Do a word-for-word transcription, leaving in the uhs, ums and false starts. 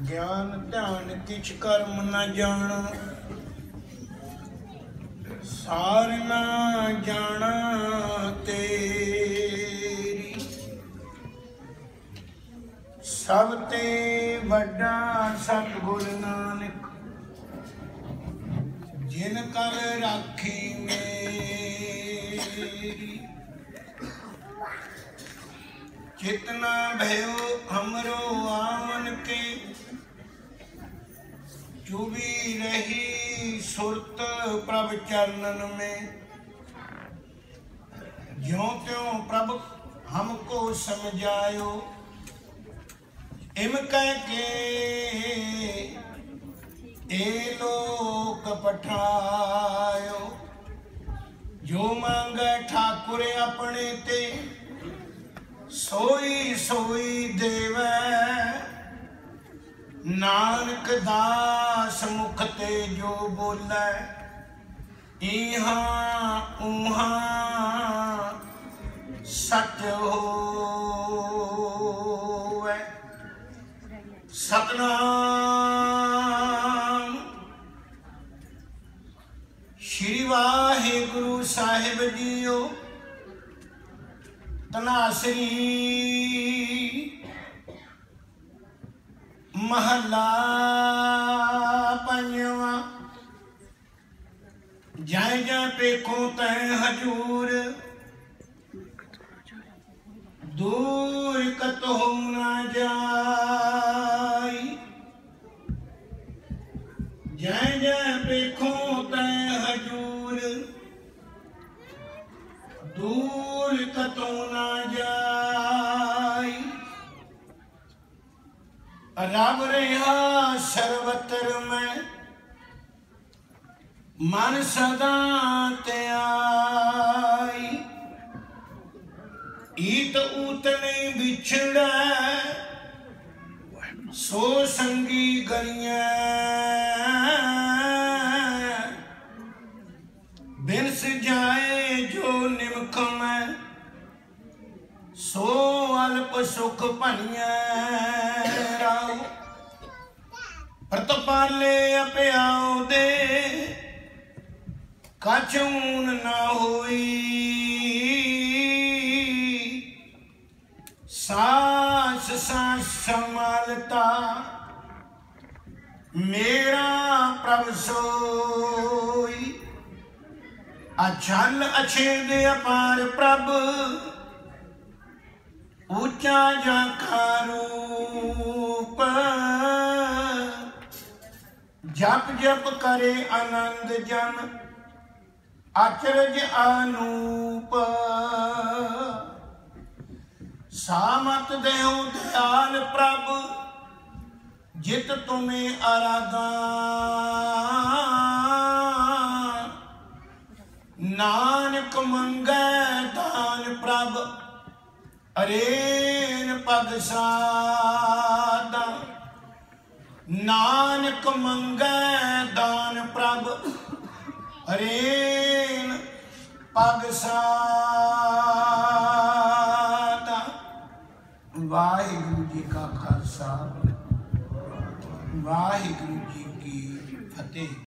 ज्ञान ध्यान किछ कर्म न जाना, सार ना जाना तेरी। सब ते वड्डा सतगुर नानक, जिन कर राखी मेरी। जितना भयो हमरो आवन के, चुभी रही सुरत प्रभ चरणन में। ज्यों त्यों प्रभ हमको समझायो, इम कह के ए लोक पठायो। जो मांगे ठाकुर अपने ते, सोई सोई देवै। नानक दास मुख ते जो बोलै, इहाँ उहाँ सच होवै। सतनाम श्री वाहिगुरु साहिब जीओ। तनासरी महला पंजवा। जय जय पेखो तै हजूर, दूर कतहु न जाई। जय जय पेखो तै हजूर, दूर कतहु न जाई। रब रहा सर्वत्र में, मन सदा त्याई। ईत ऊत नहीं बिछड़े, सो संगी गरियां। बिनस जाए जो निमख में, सो अल्प सुख भनिया। प्रत पाले अप्याओ दे, कछून न होई। सास सास संभालता, मेरा प्रभ सोई। अछल अछेद अपार प्रभ, ऊंचा जाका रूप। जप जप करे आनंद जन, अचरज अनूप। सामत देहु दयाल प्रभ, जित तुम्हें आराधा। नानक मंगै दान प्रभ, अरेन पग सादा। नानक मंगै दान प्रभ, अरेन पग सादा। वाहिगुरु जी का खालसा, वाहिगुरु जी की फतेह।